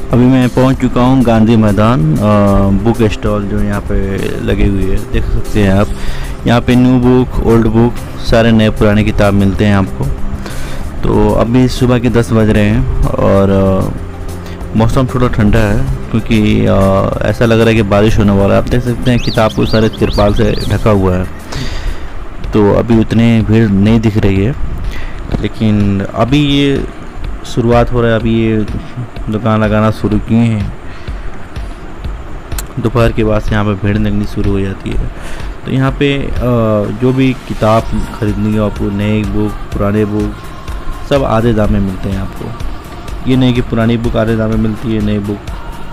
अभी मैं पहुंच चुका हूं गांधी मैदान। बुक स्टॉल जो यहाँ पे लगी हुई है देख सकते हैं आप। यहाँ पे न्यू बुक, ओल्ड बुक, सारे नए पुराने किताब मिलते हैं आपको। तो अभी सुबह के 10 बज रहे हैं और मौसम थोड़ा ठंडा है क्योंकि ऐसा लग रहा है कि बारिश होने वाला है। आप देख सकते हैं किताब को सारे तिरपाल से ढका हुआ है, तो अभी उतनी भीड़ नहीं दिख रही है। लेकिन अभी ये शुरुआत हो रहा है, अभी ये दुकान लगाना शुरू किए हैं। दोपहर के बाद से यहाँ पे भीड़ लगनी शुरू हो जाती है। तो यहाँ पे जो भी किताब खरीदनी हो आपको, नए बुक, पुराने बुक, सब आधे दाम में मिलते हैं आपको। ये नहीं कि पुरानी बुक आधे दाम में मिलती है, नई बुक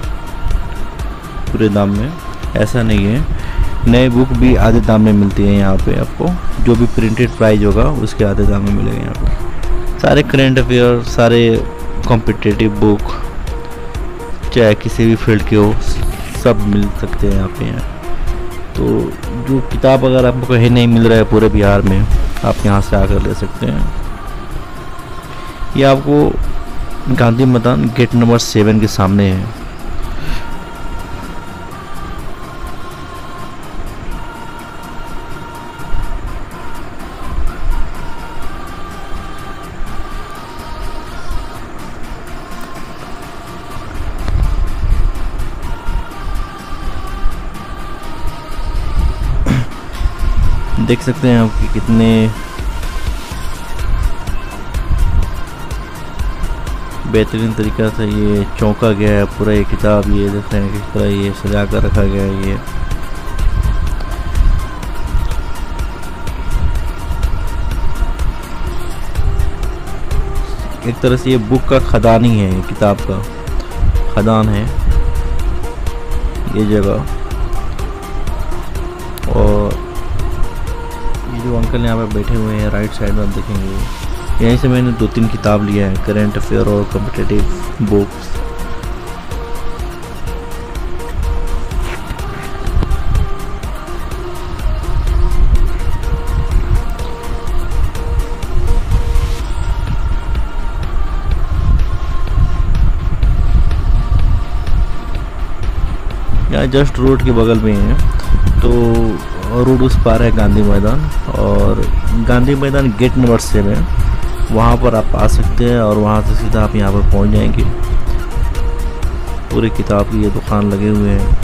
पूरे दाम में, ऐसा नहीं है। नए बुक भी आधे दाम में मिलती है यहाँ पे आपको। जो भी प्रिंटेड प्राइस होगा उसके आधे दाम में मिलेगा यहाँ पे। सारे करेंट अफेयर, सारे कॉम्पिटिटिव बुक, चाहे किसी भी फील्ड के हो, सब मिल सकते हैं यहाँ पे। तो जो किताब अगर आपको कहीं नहीं मिल रहा है पूरे बिहार में, आप यहाँ से आकर ले सकते हैं। ये आपको गांधी मैदान गेट नंबर 7 के सामने है। देख सकते हैं आप कि कितने बेहतरीन तरीक़ा से ये चौंका गया है पूरा ये किताब। ये देख रहे हैं किस तरह ये सजा कर रखा गया है। ये एक तरह से ये बुक का खदान ही है, ये किताब का खदान है ये जगह। और जो अंकल यहाँ पे बैठे हुए हैं राइट साइड में आप देखेंगे, यहीं से मैंने 2-3 किताब लिया है, करेंट अफेयर और कॉम्पिटिटिव बुक्स। यहाँ जस्ट रोड के बगल में है, तो रोड उस पार है गांधी मैदान। और गांधी मैदान गेट नंबर 7 वहाँ पर आप आ सकते हैं और वहाँ से सीधा आप यहाँ पर पहुँच जाएंगे। पूरे किताब की ये दुकान लगे हुए हैं,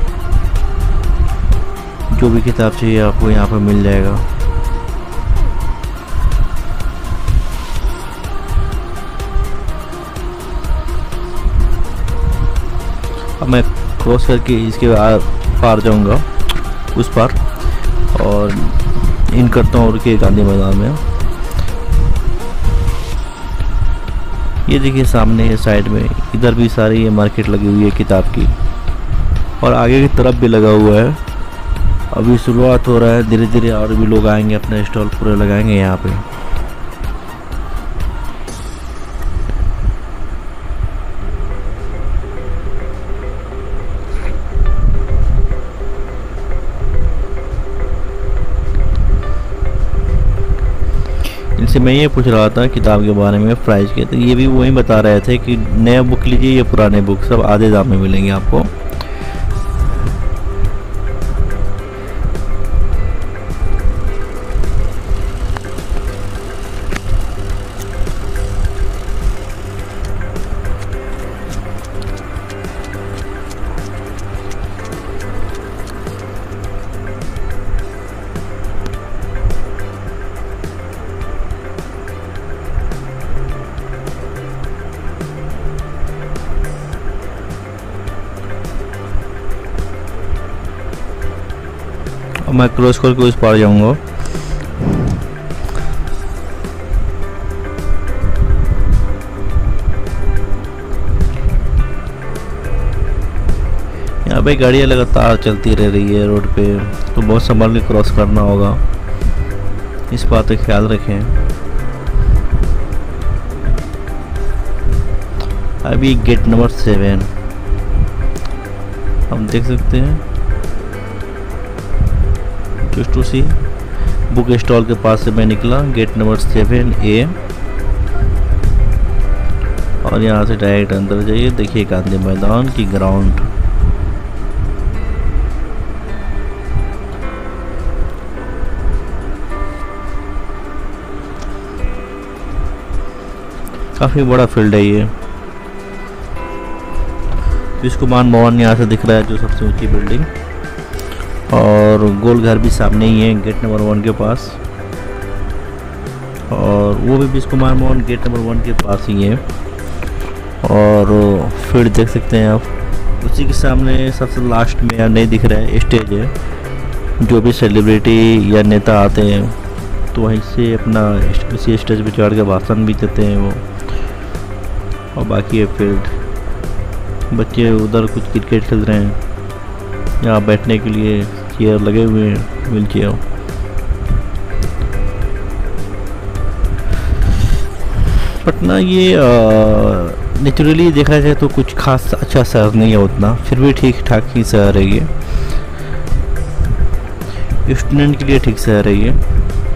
जो भी किताब चाहिए आपको यहाँ पर मिल जाएगा। अब मैं क्रॉस करके इसके पार जाऊँगा, उस पार, और इन करता हूँ रुके गांधी मैदान में। ये देखिए सामने ये साइड में, इधर भी सारी ये मार्केट लगी हुई है किताब की, और आगे की तरफ भी लगा हुआ है। अभी शुरुआत हो रहा है, धीरे धीरे और भी लोग आएंगे, अपने स्टॉल पूरे लगाएंगे यहाँ पे। इनसे मैं ये पूछ रहा था किताब के बारे में, प्राइस के, तो ये भी वही बता रहे थे कि नया बुक लीजिए या पुराने बुक, सब आधे दाम में मिलेंगे आपको। मैं क्रॉस करके उस पार जाऊंगा। यहाँ पे गाड़ियाँ लगातार चलती रह रही है रोड पे, तो बहुत संभाल के क्रॉस करना होगा, इस बात का ख्याल रखें। अभी गेट नंबर 7 हम देख सकते हैं, जस्ट उसी बुक स्टॉल के पास से मैं निकला, गेट नंबर 7A। और यहाँ से डायरेक्ट अंदर जाइए, देखिए गांधी मैदान की ग्राउंड। काफ़ी बड़ा फील्ड है ये। विश्वकुमार भवन यहाँ से दिख रहा है, जो सबसे ऊंची बिल्डिंग, और गोल घर भी सामने ही है गेट नंबर 1 के पास, और वो भी विश्वकुमार भवन गेट नंबर 1 के पास ही है। और फील्ड देख सकते हैं आप, उसी के सामने सबसे लास्ट में नहीं दिख रहा है स्टेज है, जो भी सेलिब्रिटी या नेता आते हैं तो वहीं से अपना इसी स्टेज पे चढ़ के भाषण भी देते हैं वो। और बाकी है फील्ड, बच्चे उधर कुछ क्रिकेट खेल रहे हैं, यहाँ बैठने के लिए चेयर लगे हुए हैं, व्हील चेयर। पटना ये नेचुरली देखा जाए तो कुछ खास अच्छा शहर नहीं है उतना, फिर भी ठीक ठाक ही शहर है ये, स्टूडेंट के लिए ठीक शहर है ये।